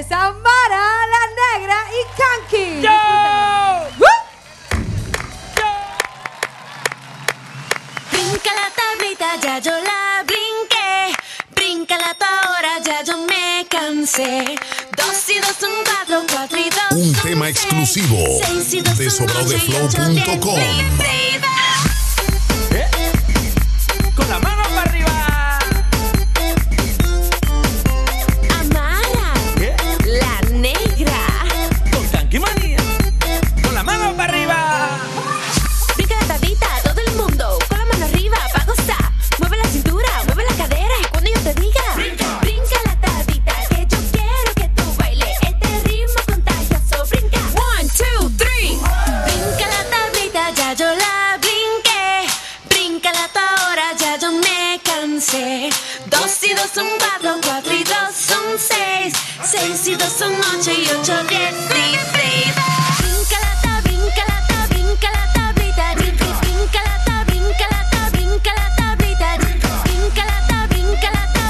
ustedes a Mara, La Negra y Kanky. ¡Yo! Brinca la tablita, ya yo la brinqué. Bríncala tú ahora, ya yo me cansé. 2 y 2 son 4, 4 y 2 Un son tema 6, exclusivo 6 y 2 de son 8 y 8, 10, sobradeflow.com. Con la mano para arriba. Amara, La Negra. Con Kanky Manía. Con la mano para arriba. Brinca la tablita, todo el mundo con la mano arriba pa' gozar. Mueve la cintura, mueve la cadera y cuando yo te diga brinca la tablita, que yo quiero que tú bailes este ritmo contagioso. Brinca, 1, 2, 3. Brinca la tablita, ya yo la brinqué. Bríncala tú ahora, ya yo me cansé. 2 y 2 son 4, 4 y 2 son 6, 6 y 2 son 8 y 8, 10, 16. Brinca la tablita, brinca la tablita, brinca la tablita, brinca la tablita, brinca la tablita, brinca la tablita, brinca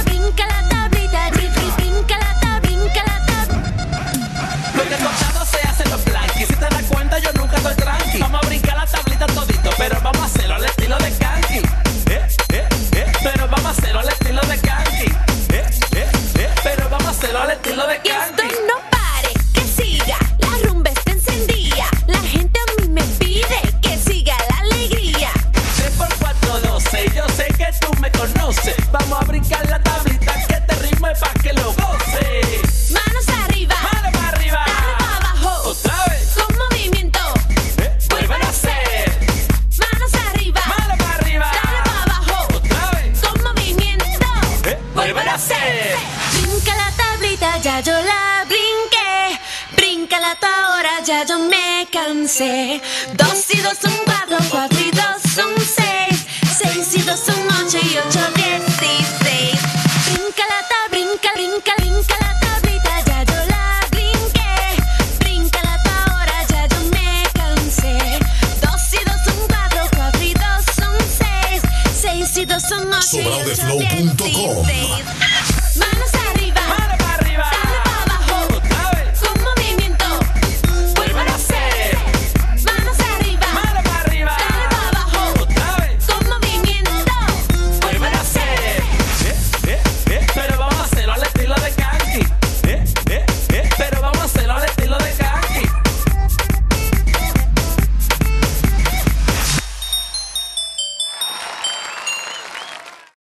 la tablita. Lo que contado se hace los blanquis. Si te das cuenta, yo nunca soy tranqui. Vamos a brincar la tablita todito, pero vamos a hacerlo al estilo de Kanky. Pero vamos a hacerlo al estilo de Kanky. Pero vamos a hacerlo al estilo de Y esto Kanky. no pare, que siga, la rumba está encendida. La gente a mí me pide que siga la alegría. 3 por 4, 12. Yo sé que tú me conoces. Vamos a brincar la tablita, que este ritmo es pa' que lo goces. Manos arriba, Mano para arriba. dale para abajo, Otra vez. con movimiento. Vuelven a hacer. Manos arriba, Mano para arriba. dale para abajo, Otra vez. con movimiento. Vuelven a hacer. Brinca la tablita, ya yo la brinqué. Bríncala tú ahora, ya yo me cansé. 2 y 2 son 4, 4 y 2 son 6, 6 y 2 son 8 y 8, 16. Brinca la tablita, brinca la tablita, ya yo la brinqué. Bríncala tú ahora, ya yo me cansé. 2 y 2 son 4, 4 y 2 son 6, 6 y 2 son 8 y 8, Sobradeflow.com. 16.